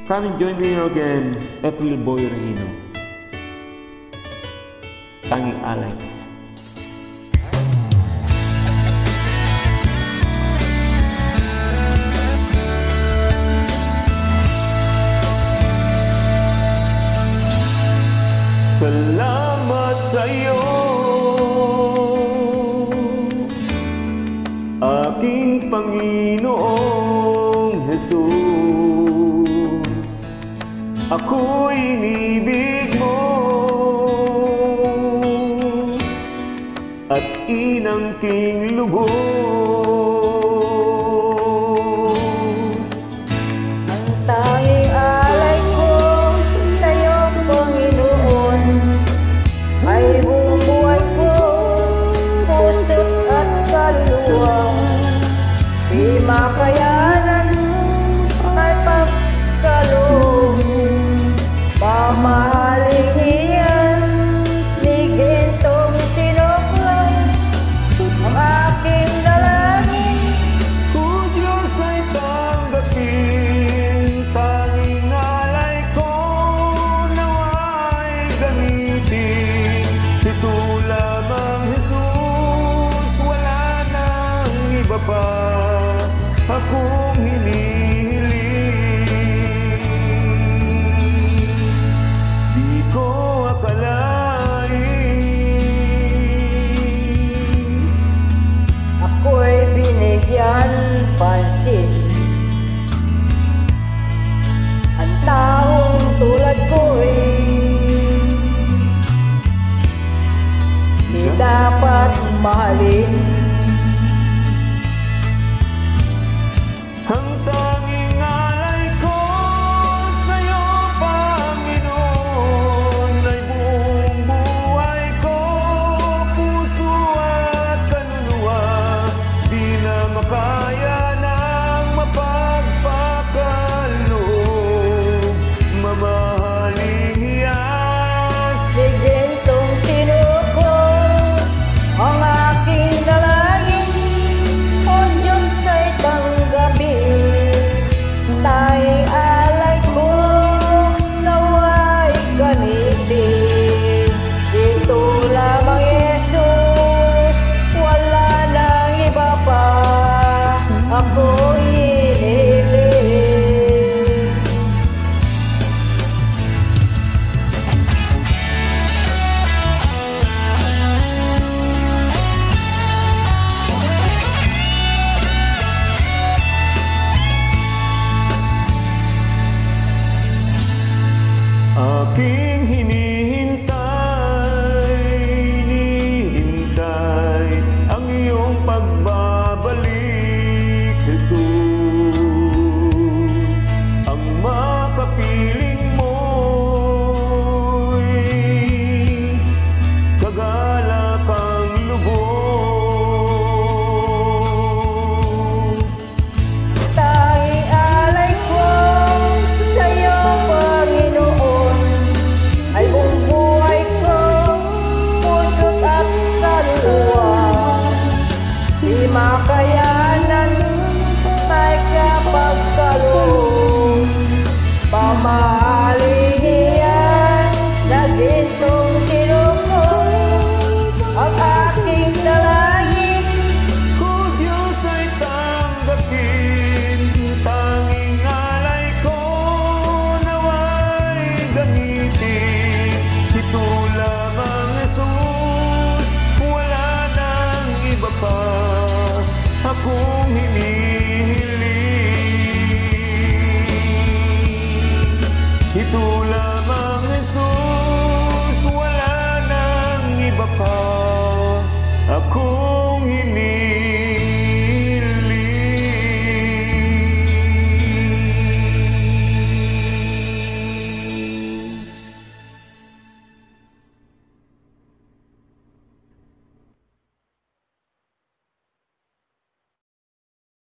Come and join me again, April Boy Regino. Tanging alay. Salamat sa'yo, aking Panginoong Jesus. Ako'y inibig mo at inangking lubos. Ang tanging alay ko sa'yo, Panginoon, ay buong buhay ko, puso't at kaluluwa. Di makayanan ay pagkaloob, mamahaling iyan, ni gintong sinuklang ang aking dalangin. Kung Diyos ay tanggapin, tanging alay ko nawa'y gamitin. Ito lamang Jesus, wala nang iba pa akong hinihiling. Di ko akalain Ako'y binigyan pansin. Ang taong tulad ko'y di dapat mahalin. ang tanging alay ko sa'yo, Panginoon, ay buong buhay ko, puso at kaluluwa. Di na makaya ng mapagpakaloob, mamahaling hiyas. Di gintong sinuko ang aking dalangin. O Diyos ay tanggapin, tanging alay ko nawa'y gamitin. Ito lamang Jesus, wala nang iba pa ako'y hinihiling. Aking hinihiling